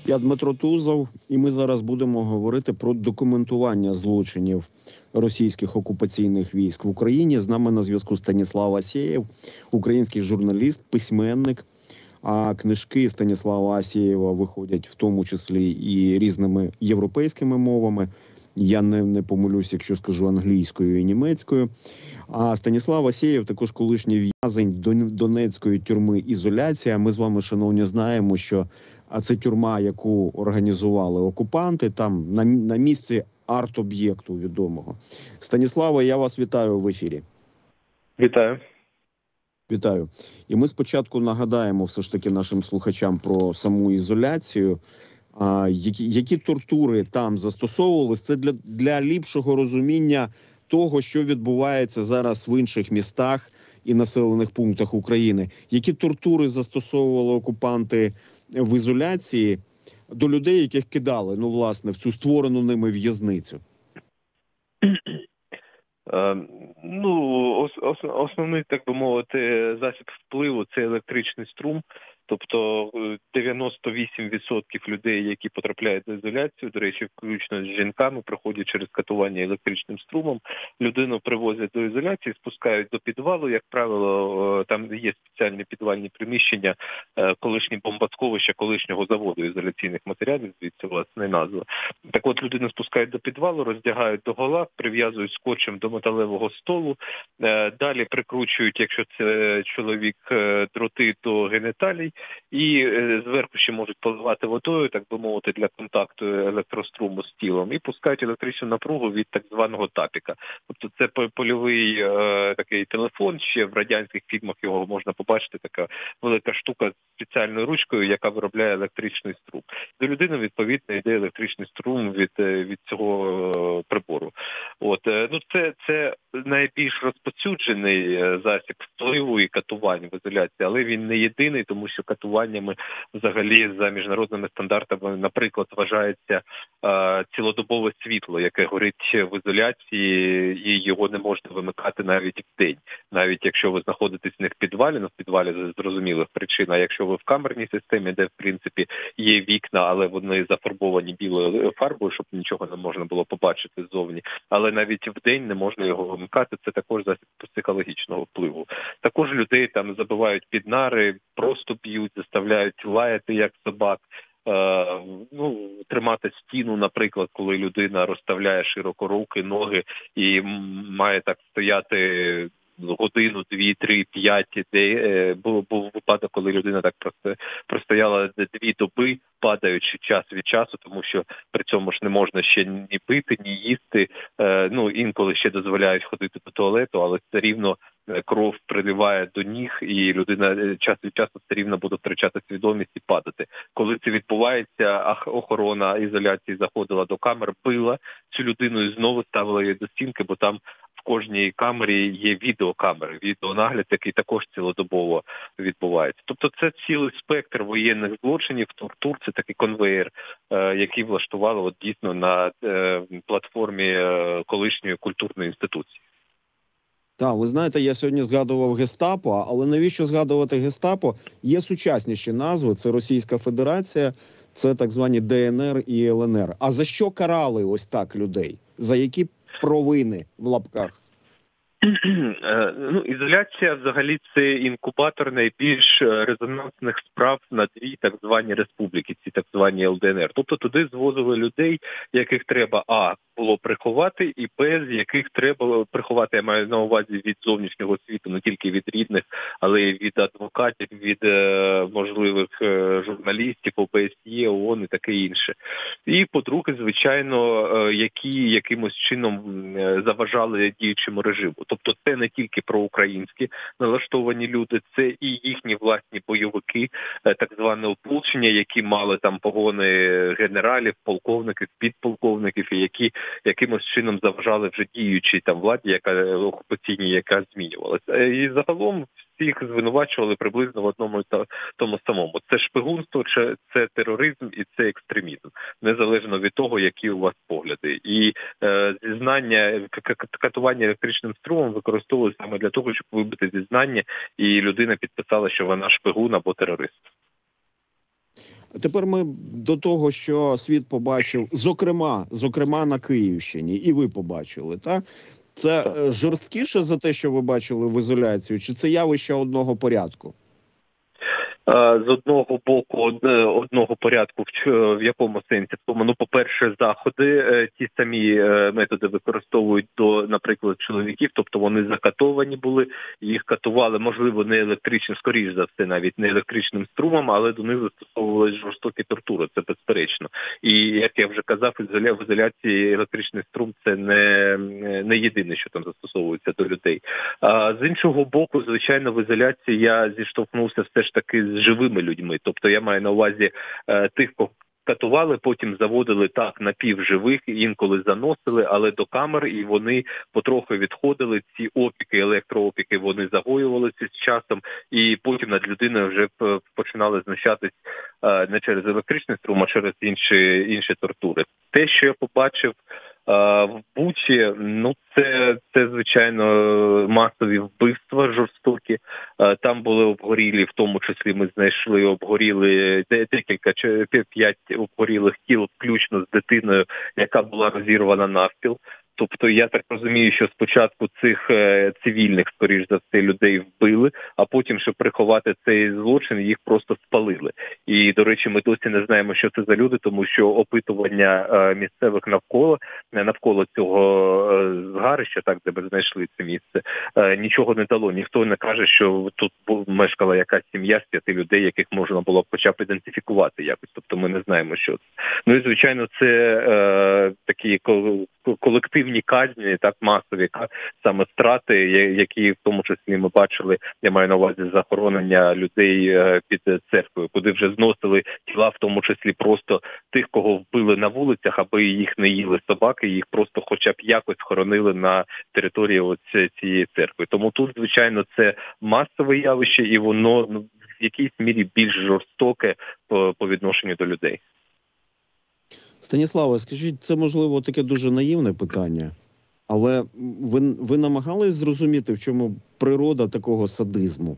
Я Дмитро Тузов, і ми зараз будемо говорити про документування злочинів російських окупаційних військ в Україні. З нами на зв'язку Станіслав Асєєв, український журналіст, письменник. А книжки Станіслава Асєєва виходять в тому числі і різними європейськими мовами. Я не помилюсь, якщо скажу англійською і німецькою. А Станіслав Асєєв також колишній в'язень Донецької тюрми «Ізоляція». Ми з вами, шановні, знаємо, що це тюрма, яку організували окупанти, там на місці арт-об'єкту відомого. Станіславе, я вас вітаю в ефірі. Вітаю. Вітаю. І ми спочатку нагадаємо все ж таки нашим слухачам про саму ізоляцію. Які тортури там застосовувалися? Це для ліпшого розуміння того, що відбувається зараз в інших містах і населених пунктах України. Які тортури застосовували окупанти в ізоляції до людей, яких кидали, власне, в цю створену ними в'язницю? Основний, так би мовити, засіб впливу – це електричний струм. Тобто 98% людей, які потрапляють до ізоляції, до речі, включно з жінками, проходять через катування електричним струмом. Людину привозять до ізоляції, спускають до підвалу. Як правило, там є спеціальні підвальні приміщення, колишні бомбосховища колишнього заводу ізоляційних матеріалів, звідси власне назва. Так от, людину спускають до підвалу, роздягають догола, прив'язують скотчем до металевого столу, далі прикручують, якщо це чоловік, дроти до геніталій, і зверху ще можуть поливати водою, так би мовити, для контакту електроструму з тілом, і пускають електричну напругу від так званого тапіка. Тобто це польовий такий телефон, ще в радянських фільмах його можна побачити, така велика штука з спеціальною ручкою, яка виробляє електричний струм. До людини, відповідно, йде електричний струм від цього прибору. Це найбільш розповсюджений засіб впливу і катувань в ізоляції, але він не єдиний, тому що катуваннями взагалі за міжнародними стандартами, наприклад, вважається цілодобове світло, яке горить в ізоляції, і його не можна вимикати навіть вдень. Навіть якщо ви знаходитесь не в підвалі, в підвалі з зрозумілих причин, а якщо ви в камерній системі, де, в принципі, є вікна, але вони зафарбовані білою фарбою, щоб нічого не можна було побачити ззовні, але навіть вдень не можна його вимикати, це також засіб психологічного впливу. Також людей там забивають під нари, просто б'ють, заставляють лаяти, як собак, тримати стіну, наприклад, коли людина розставляє широко руки, ноги і має так стояти годину, 2, 3, 5, був випадок, коли людина так простояла 2 доби, падаючи час від часу, тому що при цьому ж не можна ще ні пити, ні їсти, інколи ще дозволяють ходити до туалету, але все рівно кров приливає до ніг, і людина час від часу все рівно буде втрачати свідомість і падати. Коли це відбувається, охорона ізоляції заходила до камер, била цю людину і знову ставила її до стінки, бо там в кожній камері є відеокамери, відеонагляд, який також цілодобово відбувається. Тобто це цілий спектр воєнних злочинів, тортур, це такий конвеєр, який влаштували дійсно на платформі колишньої культурної інституції. Так, ви знаєте, я сьогодні згадував Гестапо, але навіщо згадувати Гестапо? Є сучасніші назви, це Російська Федерація, це так звані ДНР і ЛНР. А за що карали ось так людей? За які провини в лапках? Ізоляція взагалі це інкубатор найбільш резонансних справ на 2 так звані республіки, ці так звані ЛДНР. Тобто туди звозили людей, яких треба було приховати, і з яких треба приховати, я маю на увазі, від зовнішнього світу, не тільки від рідних, але й від адвокатів, від можливих журналістів, ОБСЄ, ООН і таке інше. І, по-друге, звичайно, які якимось чином заважали діючому режиму. Тобто це не тільки проукраїнські налаштовані люди, це і їхні власні бойовики, так зване ополчення, які мали там погони генералів, полковників, підполковників, і які якимось чином заважали вже діючій там владі, яка окупаційній, яка змінювалася. І загалом всіх звинувачували приблизно в одному і тому самому. Це шпигунство, це тероризм і це екстремізм, незалежно від того, які у вас погляди. І зізнання, катування електричним струмом використовують саме для того, щоб вибити зізнання, і людина підписала, що вона шпигун або терорист. Тепер ми до того, що світ побачив, зокрема на Київщині, і ви побачили, так? Це жорсткіше за те, що ви бачили в ізоляцію, чи це явище одного порядку? З одного боку, одного порядку, в якому сенсі? Тому, ну, по-перше, заходи, ті самі методи використовують до, наприклад, чоловіків, тобто вони закатовані були, їх катували, можливо, не електричним, скоріш за все, навіть не електричним струмом, але до них застосовували жорстокі тортури, це безперечно. І, як я вже казав, в ізоляції електричний струм – це не єдине, що там застосовується до людей. А з іншого боку, звичайно, в ізоляції я зіштовхнувся все ж таки з живими людьми. Тобто я маю на увазі тих, кого катували, потім заводили так напівживих, інколи заносили, але до камер, і вони потрохи відходили. Ці опіки, електроопіки, вони загоювалися з часом, і потім над людиною вже починали знущатись не через електричний струм, а через інші тортури. Те, що я побачив в Бучі, ну, це звичайно масові вбивства жорстокі. Там були обгорілі, в тому числі ми знайшли обгоріли декілька, 5 обгорілих тіл, включно з дитиною, яка була розірвана навпіл. Тобто, я так розумію, що спочатку цих цивільних, скоріш за все, людей вбили, а потім, щоб приховати цей злочин, їх просто спалили. І, до речі, ми досі не знаємо, що це за люди, тому що опитування місцевих навколо цього згарища, так, де ми знайшли це місце, нічого не дало. Ніхто не каже, що тут мешкала якась сім'я з 5 людей, яких можна було хоча б ідентифікувати якось. Тобто, ми не знаємо, що це. Ну і, звичайно, це такі колективні казні, так, масові, саме страти, які в тому числі ми бачили, я маю на увазі захоронення людей під церквою, куди вже зносили тіла, в тому числі просто тих, кого вбили на вулицях, аби їх не їли собаки, їх просто хоча б якось хоронили на території цієї церкви. Тому тут, звичайно, це масове явище, і воно в якійсь мірі більш жорстоке по відношенню до людей. Станіславе, скажіть, це, можливо, таке дуже наївне питання, але ви намагались зрозуміти, в чому природа такого садизму?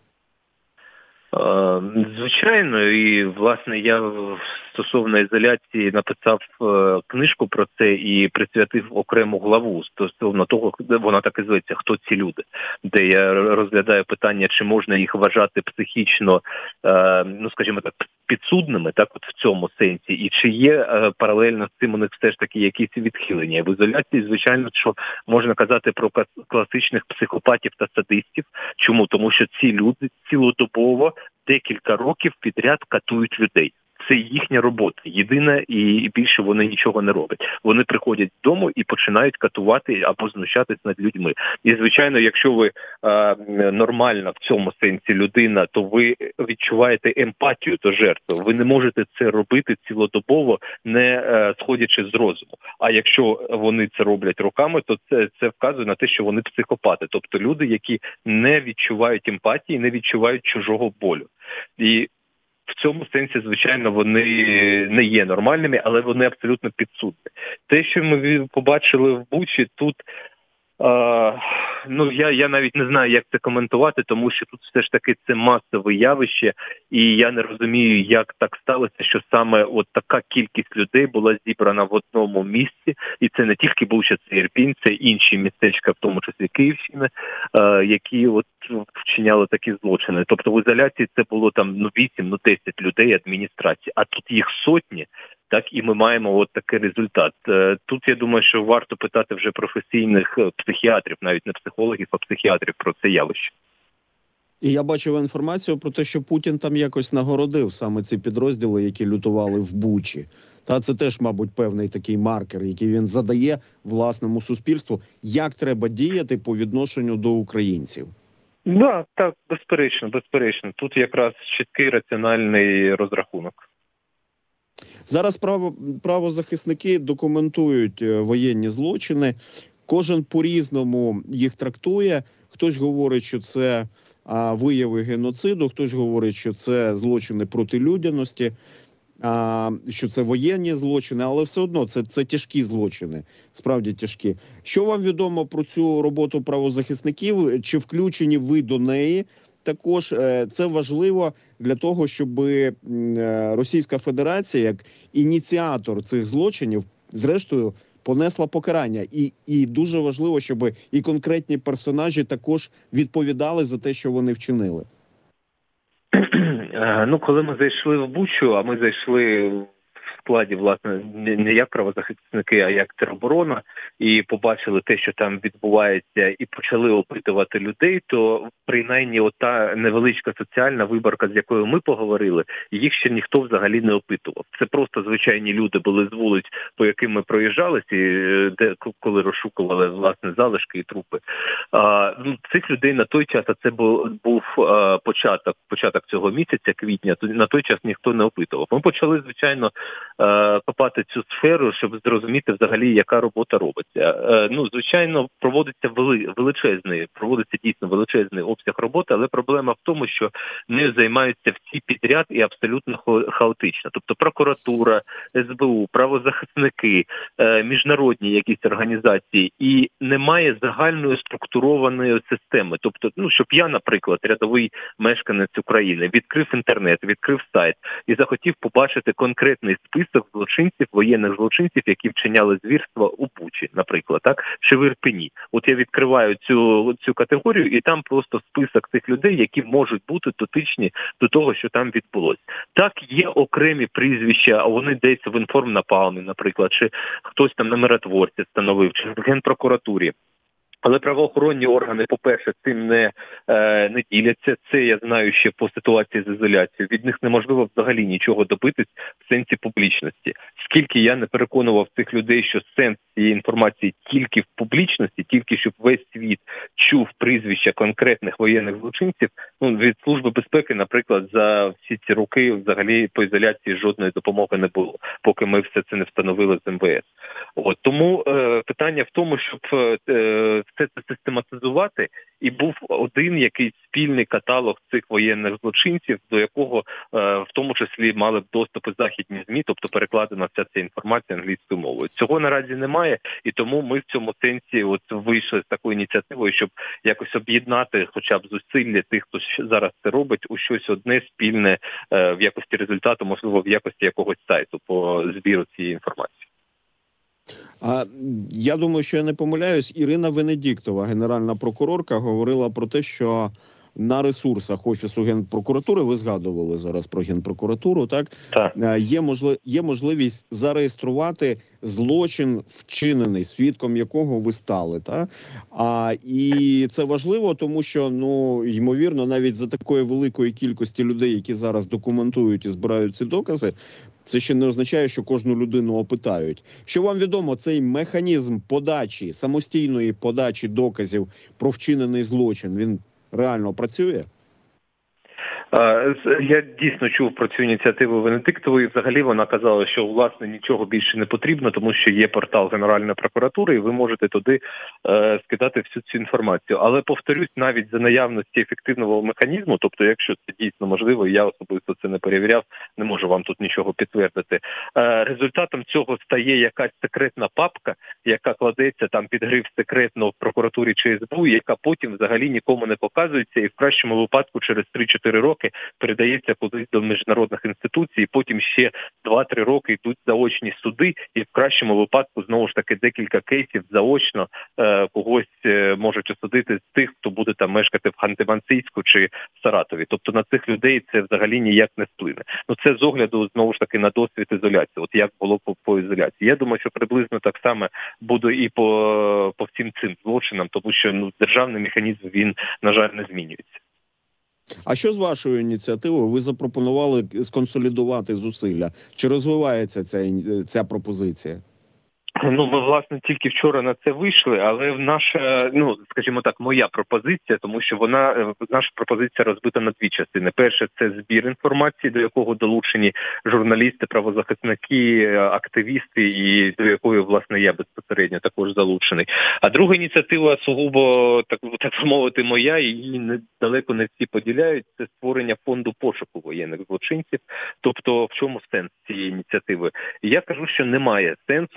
Звичайно, і, власне, я стосовно ізоляції написав книжку про це і присвятив окрему главу стосовно того, вона так і зветься «Хто ці люди?», де я розглядаю питання, чи можна їх вважати психічно, ну, скажімо так, підсудними, так, от в цьому сенсі, і чи є паралельно з цим у них все ж таки якісь відхилення. В ізоляції, звичайно, що можна казати про класичних психопатів та садистів. Чому? Тому що ці люди цілодобово декілька років підряд катують людей. Це їхня робота. Єдина, і більше вони нічого не роблять. Вони приходять додому і починають катувати або знущатись над людьми. І, звичайно, якщо ви нормальна в цьому сенсі людина, то ви відчуваєте емпатію до жертви. Ви не можете це робити цілодобово, не сходячи з розуму. А якщо вони це роблять роками, то це вказує на те, що вони психопати. Тобто люди, які не відчувають емпатії, не відчувають чужого болю. І в цьому сенсі, звичайно, вони не є нормальними, але вони абсолютно підсудні. Те, що ми побачили в Бучі, тут, ну, я навіть не знаю, як це коментувати, тому що тут все ж таки це масове явище, і я не розумію, як так сталося, що саме от така кількість людей була зібрана в одному місці, і це не тільки Буча, це Ірпінь, це інші містечка, в тому числі Київщини, які от вчиняли такі злочини. Тобто в ізоляції це було там 8-10 людей адміністрації, а тут їх сотні, так, і ми маємо от такий результат. Тут, я думаю, що варто питати вже професійних психіатрів, навіть не психологів, а психіатрів про це явище. І я бачив інформацію про те, що Путін там якось нагородив саме ці підрозділи, які лютували в Бучі. Та це теж, мабуть, певний такий маркер, який він задає власному суспільству, як треба діяти по відношенню до українців. Да, так, безперечно. Тут якраз чіткий раціональний розрахунок. Зараз правозахисники документують воєнні злочини. Кожен по-різному їх трактує. Хтось говорить, що це вияви геноциду, хтось говорить, що це злочини проти людяності, що це воєнні злочини, але все одно це тяжкі злочини, справді тяжкі. Що вам відомо про цю роботу правозахисників? Чи включені ви до неї? також це важливо для того, щоб Російська Федерація, як ініціатор цих злочинів, зрештою, понесла покарання. І дуже важливо, щоб і конкретні персонажі також відповідали за те, що вони вчинили. Ну, коли ми зайшли в Бучу, а ми зайшли в складі, власне, не як правозахисники, а як тероборона, і побачили те, що там відбувається, і почали опитувати людей, то принаймні ота невеличка соціальна виборка, з якою ми поговорили, їх ще ніхто взагалі не опитував. Це просто звичайні люди були з вулиць, по яким ми проїжджалися, де коли розшукували, власне, залишки і трупи. Цих людей на той час, а це був початок цього місяця, квітня, то на той час ніхто не опитував. Ми почали, звичайно, копати цю сферу, щоб зрозуміти взагалі, яка робота робиться. Ну, звичайно, проводиться дійсно величезний обсяг роботи, але проблема в тому, що нею займаються всі підряд і абсолютно хаотично. Тобто прокуратура, СБУ, правозахисники, міжнародні якісь організації, і немає загальної структурованої системи. Тобто, ну, щоб я, наприклад, рядовий мешканець України, відкрив інтернет, відкрив сайт і захотів побачити конкретний список злочинців, воєнних злочинців, які вчиняли звірства у Бучі, наприклад, так, чи в Ірпені. От я відкриваю цю категорію, і там просто список тих людей, які можуть бути дотичні до того, що там відбулося. Так, є окремі прізвища, а вони десь в інформнапалмі, наприклад, чи хтось там на миротворці встановив, чи в Генпрокуратурі. Але правоохоронні органи, по-перше, цим не діляться. Це я знаю ще по ситуації з ізоляцією. Від них неможливо взагалі нічого добитись в сенсі публічності. Скільки я не переконував цих людей, що сенс цієї інформації тільки в публічності, тільки щоб весь світ чув прізвища конкретних воєнних злочинців, ну, від Служби безпеки, наприклад, за всі ці роки взагалі по ізоляції жодної допомоги не було, поки ми все це не встановили з МВС. От, тому питання в тому, щоб все це систематизувати, і був один якийсь спільний каталог цих воєнних злочинців, до якого в тому числі мали б доступ і західні ЗМІ, тобто перекладена вся ця інформація англійською мовою. Цього наразі немає, і тому ми в цьому сенсі от вийшли з такою ініціативою, щоб якось об'єднати хоча б зусилля тих, хто зараз це робить, у щось одне спільне в якості результату, можливо, в якості якогось сайту по збіру цієї інформації. Я думаю, що я не помиляюсь. Ірина Венедіктова, генеральна прокурорка, говорила про те, що на ресурсах Офісу Генпрокуратури, ви згадували зараз про Генпрокуратуру, так? Є можливість зареєструвати злочин вчинений, свідком якого ви стали, так? І це важливо, тому що, ну, ймовірно, навіть за такої великої кількості людей, які зараз документують і збирають ці докази, це ще не означає, що кожну людину опитають. Що вам відомо, цей механізм подачі, самостійної подачі доказів про вчинений злочин, він реально працює? Я дійсно чув про цю ініціативу Венедиктової. Взагалі вона казала, що, власне, нічого більше не потрібно, тому що є портал Генеральної прокуратури, і ви можете туди скидати всю цю інформацію. Але, повторюсь, навіть за наявності ефективного механізму, тобто, якщо це дійсно можливо, я особисто це не перевіряв, не можу вам тут нічого підтвердити, результатом цього стає якась секретна папка, яка кладеться там під гриф секретно в прокуратурі чи СБУ, яка потім взагалі нікому не показується, і в кращому випадку через 3-4 роки передається кудись до міжнародних інституцій, і потім ще 2-3 роки йдуть заочні суди, і в кращому випадку, знову ж таки, декілька кейсів заочно когось можуть осудити з тих, хто буде там мешкати в Ханти-Мансійську чи в Саратові. Тобто на цих людей це взагалі ніяк не вплине. Ну це з огляду, знову ж таки, на досвід ізоляції. От як було по ізоляції. Я думаю, що приблизно так само буде і по всім цим злочинам, тому що, ну, державний механізм, він, на жаль, не змінюється. А що з вашою ініціативою? Ви запропонували сконсолідувати зусилля. Чи розвивається ця пропозиція? Ну, ми, власне, тільки вчора на це вийшли, але наша, ну, скажімо так, моя пропозиція, тому що наша пропозиція розбита на дві частини. Перше, це збір інформації, до якого долучені журналісти, правозахисники, активісти, і до якої, власне, я безпосередньо також залучений. А друга ініціатива сугубо, так мовити, моя, і її далеко не всі поділяють, це створення фонду пошуку воєнних злочинців. Тобто, в чому сенс цієї ініціативи? Я кажу, що немає сенсу просто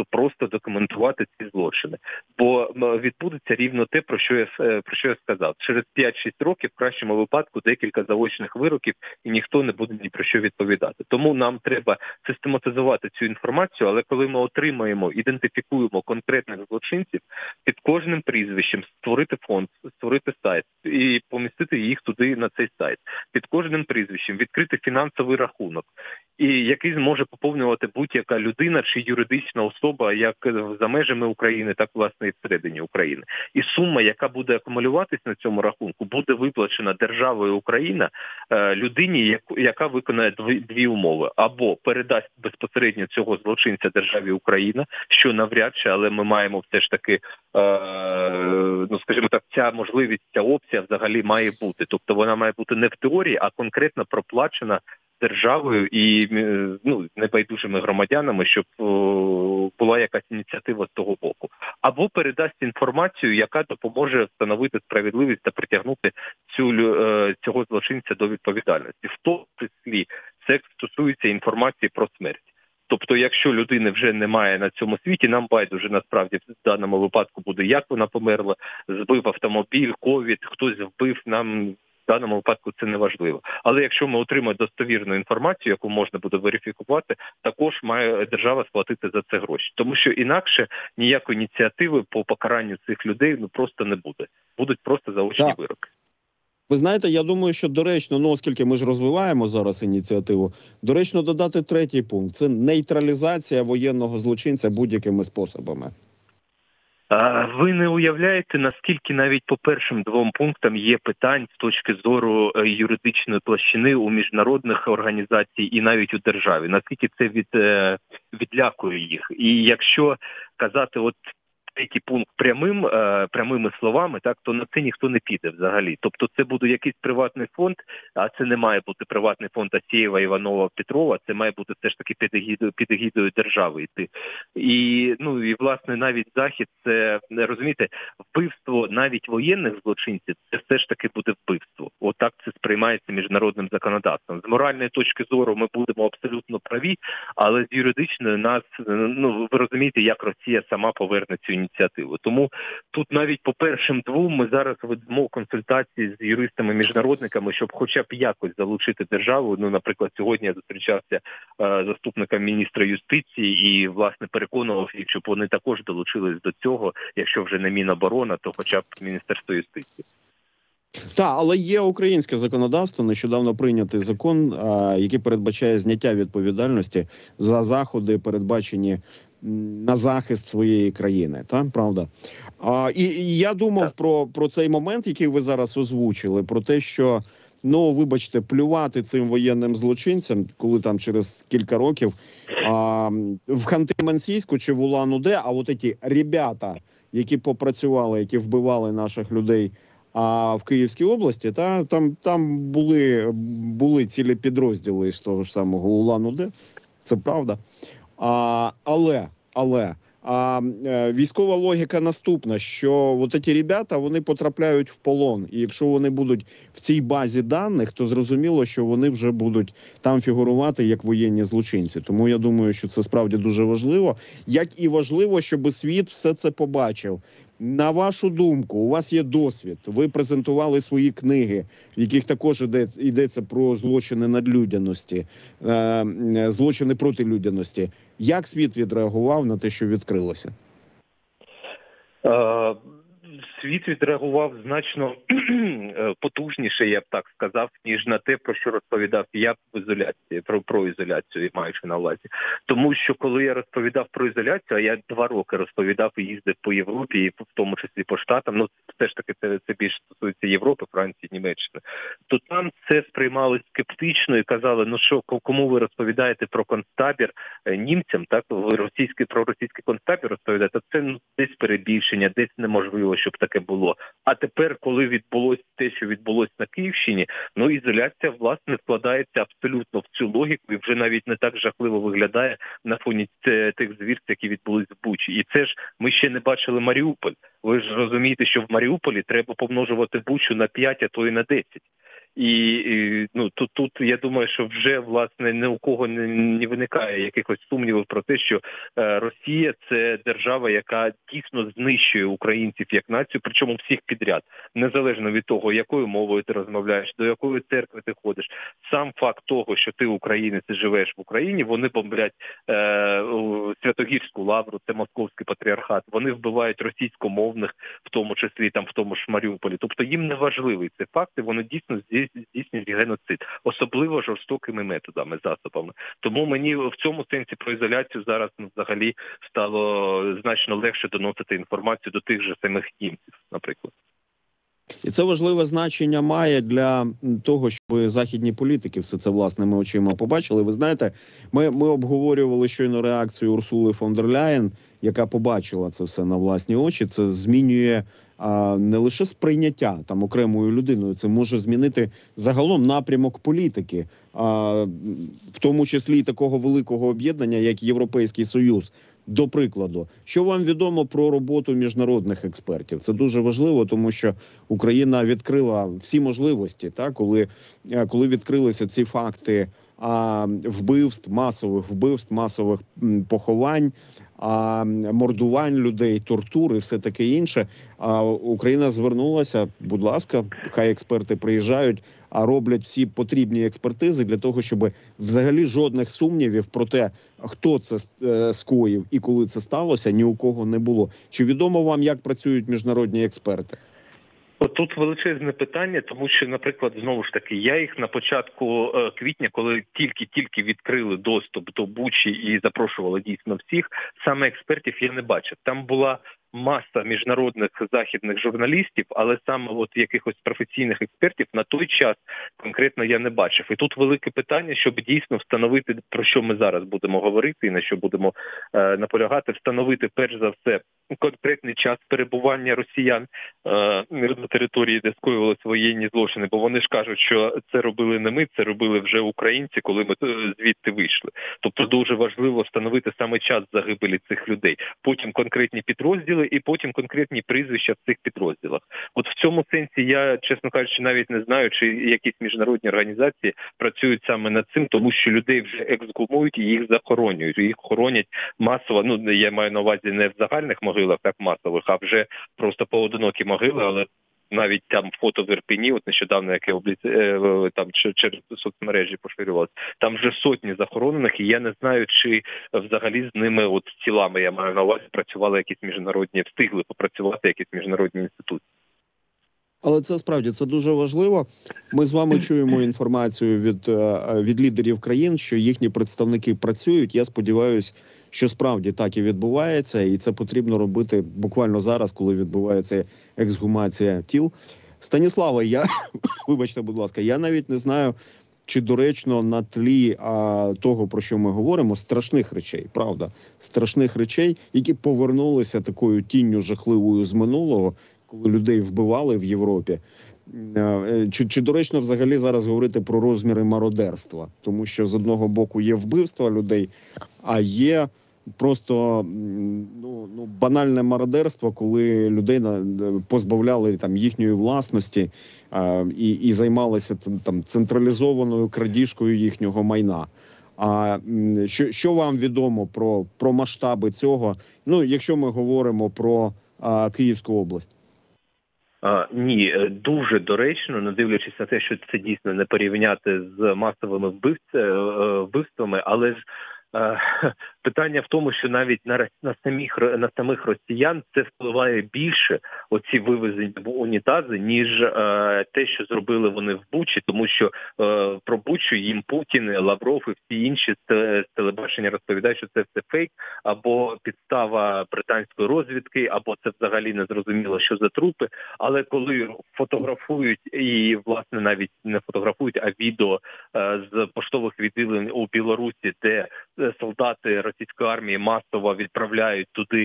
задокументувати ці злочини. Бо відбудеться рівно те, про що я сказав. Через 5-6 років, в кращому випадку, декілька заочних вироків, і ніхто не буде ні про що відповідати. Тому нам треба систематизувати цю інформацію, але коли ми отримаємо, ідентифікуємо конкретних злочинців, під кожним прізвищем створити фонд, створити сайт і помістити їх туди на цей сайт. Під кожним прізвищем відкрити фінансовий рахунок, і який зможе поповнювати будь-яка людина чи юридична особа, як за межами України, так власне і всередині України. І сума, яка буде акумулюватись на цьому рахунку, буде виплачена державою Україна людині, яка виконає дві умови. Або передасть безпосередньо цього злочинця державі Україна, що навряд чи, але ми маємо все ж таки, скажімо так, ця можливість, ця опція взагалі має бути. Тобто вона має бути не в теорії, а конкретно проплачена державою і небайдужими громадянами, щоб була якась ініціатива з того боку. Або передасть інформацію, яка допоможе встановити справедливість та притягнути цього злочинця до відповідальності. В тому числі це стосується інформації про смерть. Тобто, якщо людини вже немає на цьому світі, нам байдуже насправді в даному випадку буде, як вона померла, збив автомобіль, ковід, хтось вбив, нам в даному випадку це не важливо. Але якщо ми отримаємо достовірну інформацію, яку можна буде верифікувати, також має держава сплатити за це гроші. Тому що інакше ніякої ініціативи по покаранню цих людей просто не буде. Будуть просто заочні вироки. Ви знаєте, я думаю, що доречно, оскільки ми ж розвиваємо зараз ініціативу, доречно додати третій пункт – це нейтралізація воєнного злочинця будь-якими способами. Ви не уявляєте, наскільки навіть по першим двом пунктам є питань з точки зору юридичної площини у міжнародних організацій і навіть у державі. Наскільки це відлякує їх. І якщо казати третій пункт прямими словами, так, то на це ніхто не піде взагалі. Тобто це буде якийсь приватний фонд, а це не має бути приватний фонд Асєєва, Іванова, Петрова, це має бути все ж таки під егідою держави йти. І власне, навіть Захід, це, розумієте, вбивство навіть воєнних злочинців, це все ж таки буде вбивство. Отак це сприймається міжнародним законодавством. З моральної точки зору ми будемо абсолютно праві, але з юридичної нас, ви розумієте, як Росія сама поверне цю ініціативу. Тому тут навіть по першим двом ми зараз ведемо консультації з юристами-міжнародниками, щоб хоча б якось залучити державу. Наприклад, сьогодні я зустрічався з заступником міністра юстиції і, власне, переконував їх, щоб вони також долучились до цього, якщо вже не Міноборони, то хоча б Міністерство юстиції. Так, але є українське законодавство, нещодавно прийнятий закон, який передбачає зняття відповідальності за заходи, передбачені на захист своєї країни, так, правда? І я думав про цей момент, який ви зараз озвучили, про те, що, вибачте, плювати цим воєнним злочинцям, коли там через кілька років в Ханти-Мансійську чи в Улан-Удэ, а ті ребята, які попрацювали, які вбивали наших людей в Київській області, там були цілі підрозділи з того ж самого Улан-Удэ, це правда. Але військова логіка наступна, що ті ребята, вони потрапляють в полон. І якщо вони будуть в цій базі даних, то зрозуміло, що вони вже будуть там фігурувати як воєнні злочинці. Тому я думаю, що це справді дуже важливо. Як і важливо, щоб світ все це побачив. На вашу думку, у вас є досвід, ви презентували свої книги, в яких також йдеться про злочини надлюдяності, злочини проти людяності. Як світ відреагував на те, що відкрилося? Світ відреагував значно потужніше, я б так сказав, ніж на те, про що розповідав я в ізоляції, про ізоляцію, маючи на увазі. Тому що коли я розповідав про ізоляцію, а я 2 роки розповідав і їздив по Європі, і в тому числі по Штатам, все ж таки це більше стосується Європи, Франції, Німеччини, то там це сприймали скептично і казали, кому ви розповідаєте про концтабір німцям, так, ви про російський концтабір розповідаєте, це десь перебільшення, десь неможливо, щоб таке було. А тепер, коли відбулося те, що відбулося на Київщині, ізоляція, власне, складається абсолютно в цю логіку і вже навіть не так жахливо виглядає на фоні тих звірств, які відбулись в Бучі. І це ж ми ще не бачили Маріуполь. Ви ж розумієте, що в Маріуполі треба помножувати Бучу на 5, а то і на 10. І тут я думаю, що вже, власне, ні у кого не виникає якихось сумнівів про те, що Росія – це держава, яка дійсно знищує українців як націю, причому всіх підряд, незалежно від того, якою мовою ти розмовляєш, до якої церкви ти ходиш. Сам факт того, що ти українець і живеш в Україні, вони бомблять Святогірську лавру, це московський патріархат, вони вбивають російськомовних, в тому числі там в тому ж Маріуполі. Тобто їм не важливий цей факт, і вони дійсно здійснюють геноцид, особливо жорстокими методами, засобами. Тому мені в цьому сенсі про ізоляцію зараз взагалі стало значно легше доносити інформацію до тих же самих німців, наприклад. І це важливе значення має для того, щоб західні політики все це власними очима побачили. Ви знаєте, ми обговорювали щойно реакцію Урсули фон дер Ляєн, яка побачила це все на власні очі. Це змінює не лише сприйняття там окремою людиною, це може змінити загалом напрямок політики, в тому числі і такого великого об'єднання, як Європейський Союз. До прикладу, що вам відомо про роботу міжнародних експертів? Це дуже важливо, тому що Україна відкрила всі можливості, коли відкрилися ці факти вбивств, масових поховань, мордувань людей, тортур і все таке інше. Україна звернулася, будь ласка, хай експерти приїжджають, роблять всі потрібні експертизи для того, щоб взагалі жодних сумнівів про те, хто це скоїв і коли це сталося, ні у кого не було. Чи відомо вам, як працюють міжнародні експерти? Тут величезне питання, тому що, наприклад, знову ж таки, я їх на початку квітня, коли тільки відкрили доступ до Бучі і запрошували дійсно всіх, саме експертів я не бачив. Там була маса міжнародних західних журналістів, але саме от якихось професійних експертів на той час конкретно я не бачив. І тут велике питання, щоб дійсно встановити, про що ми зараз будемо говорити і на що будемо наполягати, встановити перш за все конкретний час перебування росіян на території, де скоювалися воєнні злочини, бо вони ж кажуть, що це робили не ми, це робили вже українці, коли ми звідти вийшли. Тобто дуже важливо встановити саме час загибелі цих людей. Потім конкретні підрозділи і потім конкретні прізвища в цих підрозділах. От в цьому сенсі я, чесно кажучи, навіть не знаю, чи якісь міжнародні організації працюють саме над цим, тому що людей вже ексгумують і їх захоронюють. Їх хоронять масово, я маю на увазі не в загальних могилах, так масових, а вже просто поодинокі могили, але навіть там фото в Ірпені, от нещодавно, яке там через соцмережі поширювалося, там вже сотні захоронених, і я не знаю, чи взагалі з ними, от з тілами, я маю на увазі, працювали якісь встигли попрацювати якісь міжнародні інституції. Але це справді, це дуже важливо. Ми з вами чуємо інформацію від лідерів країн, що їхні представники працюють. Я сподіваюся, що справді так і відбувається, і це потрібно робити буквально зараз, коли відбувається ексгумація тіл. Станіславе, вибачте, будь ласка, я навіть не знаю, чи доречно на тлі того, про що ми говоримо, страшних речей, правда? Страшних речей, які повернулися такою тінню жахливою з минулого, коли людей вбивали в Європі. Чи доречно взагалі зараз говорити про розміри мародерства? Тому що з одного боку є вбивства людей, а є просто банальне мародерство, коли людей позбавляли там їхньої власності і займалися там централізованою крадіжкою їхнього майна. Що вам відомо про масштаби цього? Якщо ми говоримо про Київську область. Ні, дуже доречно, не дивлячись на те, що це дійсно не порівняти з масовими вбивствами, але ж питання в тому, що навіть на самих росіян це впливає більше, оці вивезені в унітази, ніж те, що зробили вони в Бучі, тому що про Бучу їм Путін, Лавров і всі інші з телебачення розповідають, що це все фейк, або підстава британської розвідки, або це взагалі не зрозуміло, що за трупи. Але коли фотографують, і власне навіть не фотографують, а відео з поштових відділень у Білорусі, де солдати російської армії масово відправляють туди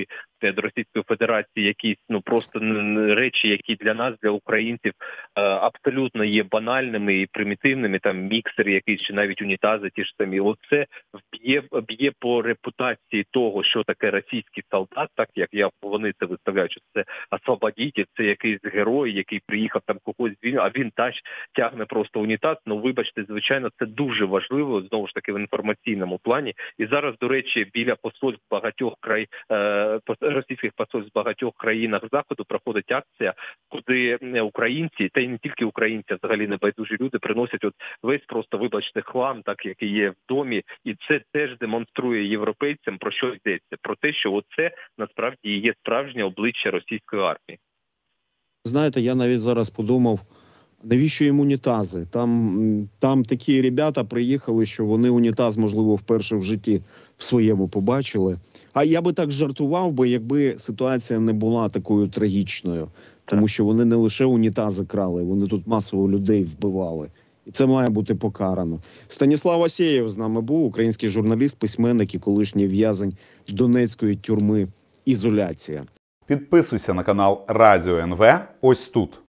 до Російської Федерації якісь просто речі, які для нас, для українців, абсолютно є банальними і примітивними, там міксери якісь чи навіть унітази ті ж самі. Оце б'є по репутації того, що таке російський солдат, так як вони це виставляють, що це освободитель, це якийсь герой, який приїхав там когось звільнити, а він тягне просто унітаз. Вибачте, звичайно, це дуже важливо, знову ж таки, в інформаційному плані. І зараз, до речі, біля посольств російських посольств в багатьох країнах Заходу проходить акція, куди українці, та й не тільки українці, а взагалі небайдужі люди приносять весь просто, вибачте, хлам, так як і є в домі, і це теж демонструє європейцям, про що йдеться, про те, що оце насправді і є справжнє обличчя російської армії. Знаєте, я навіть зараз подумав, навіщо їм унітази? Там такі ребята приїхали, що вони унітаз, можливо, вперше в житті в своєму побачили. А я би так жартував, якби ситуація не була такою трагічною. Тому що вони не лише унітази крали, вони тут масово людей вбивали. І це має бути покарано. Станіслав Асєєв з нами був, український журналіст, письменник і колишній в'язень з донецької тюрми «Ізоляція». Підписуйся на канал Радіо НВ ось тут.